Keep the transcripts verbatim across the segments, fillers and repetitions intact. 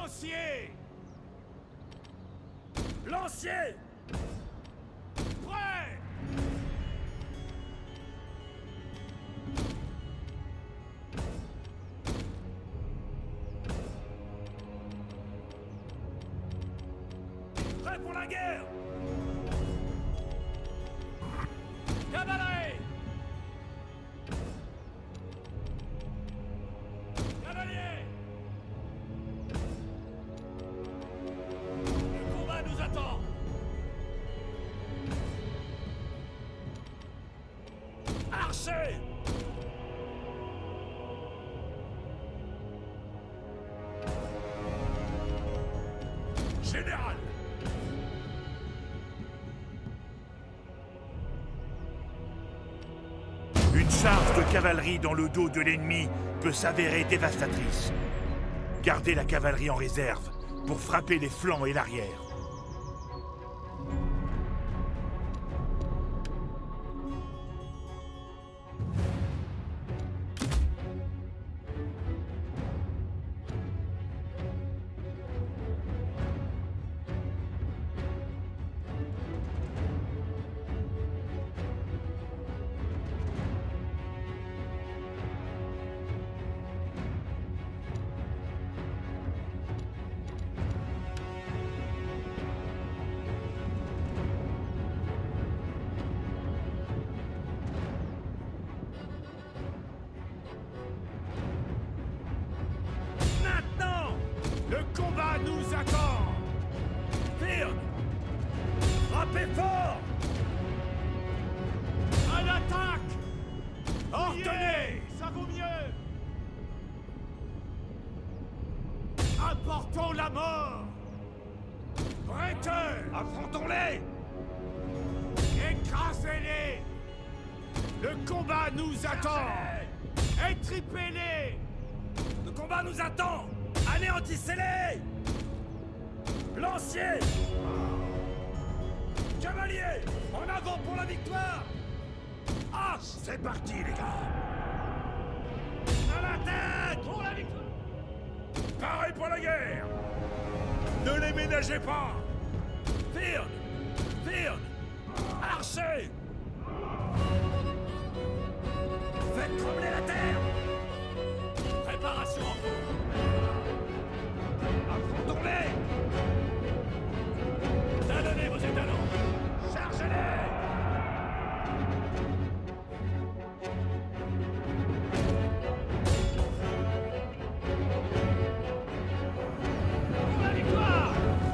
Lancier! Lancier! Prêt! Prêt pour la guerre! Cavalerie! Cavalier! Le combat nous attend! Archer! Général! Une charge de cavalerie dans le dos de l'ennemi peut s'avérer dévastatrice. Gardez la cavalerie en réserve pour frapper les flancs et l'arrière. Le combat nous attend! Firme! Frappez fort! À l'attaque! Ordonnez! Ça vaut mieux! Apportons la mort! Prêteurs! Affrontons-les! Écrasez-les! Le combat nous attend! Étripez-les! Le combat nous attend! Anéantissez-les! Lanciers! Cavaliers! En avant pour la victoire! Ah! C'est parti, les gars! À l'attaque! Pour la victoire! Pareil pour la guerre! Ne les ménagez pas! Firme! Firme! Archer! Faites trembler la terre! Préparation en cours! Affrontons-les! Talonnez vos étalons! Chargez-les! Pour la victoire!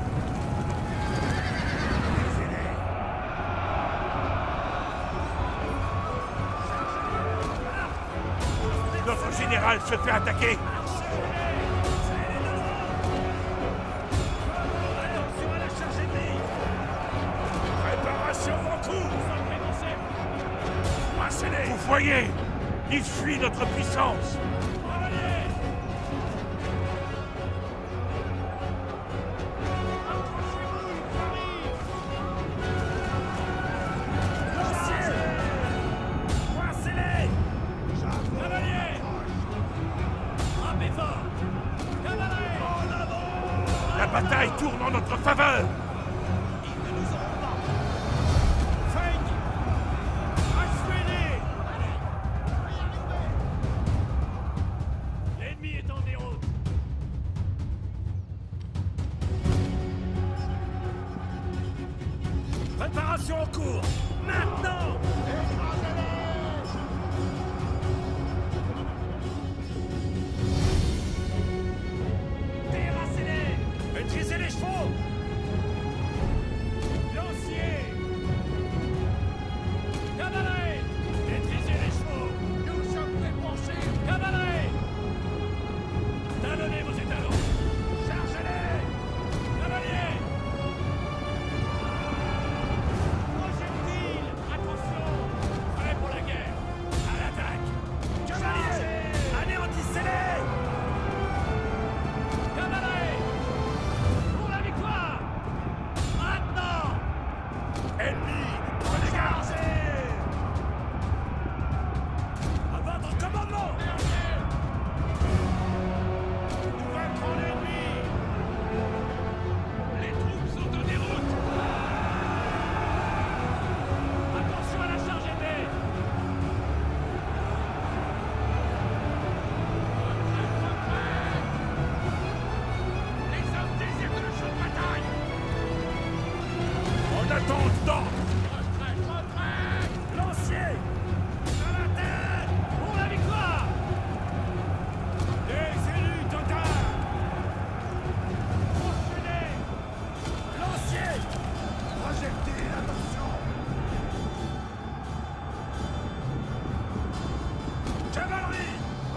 Notre général se fait attaquer! Vous voyez, il fuit notre puissance. La bataille tourne en notre faveur. Préparation en cours! Maintenant! Terrassez-les! Maîtrisez les chevaux! Lanciers! Cavalerie! Maîtrisez les chevaux! Nous sommes débranchés! Cavalerie! Talonnez vos étalons! Chargez-les! Cavaliers! d'ordre. Retraite, retraite. Lancier. À la tête. Pour la victoire. Des élus total. Enchaînez. Lancier. Projectile, attention. Cavalerie.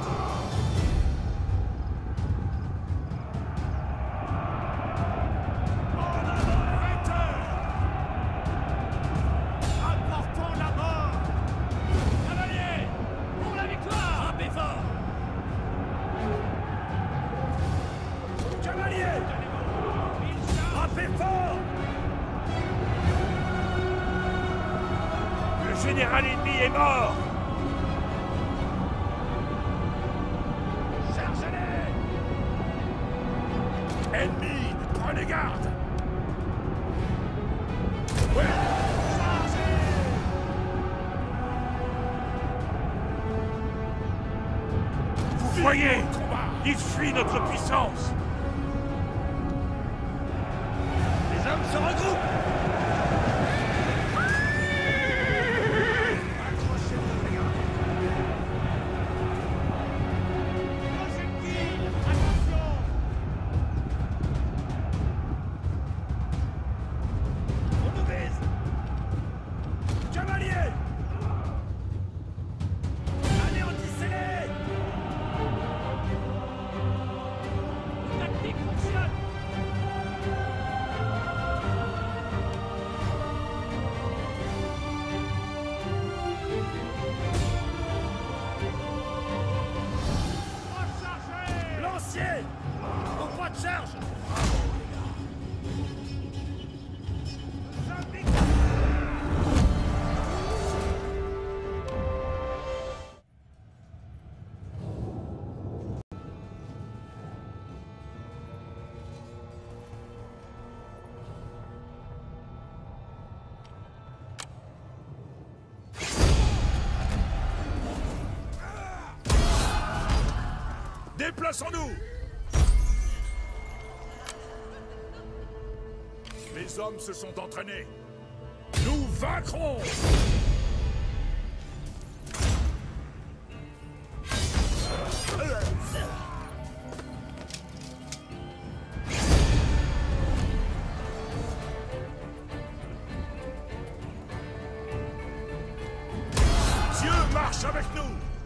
Le général ennemi est mort! Chargez-les! Ennemis, prenez garde! Ouais! Chargez! Vous voyez, ils fuient notre puissance! Les hommes se regroupent! Au point de charge! Déplaçons-nous! Les hommes se sont entraînés. Nous vaincrons! Dieu marche avec nous!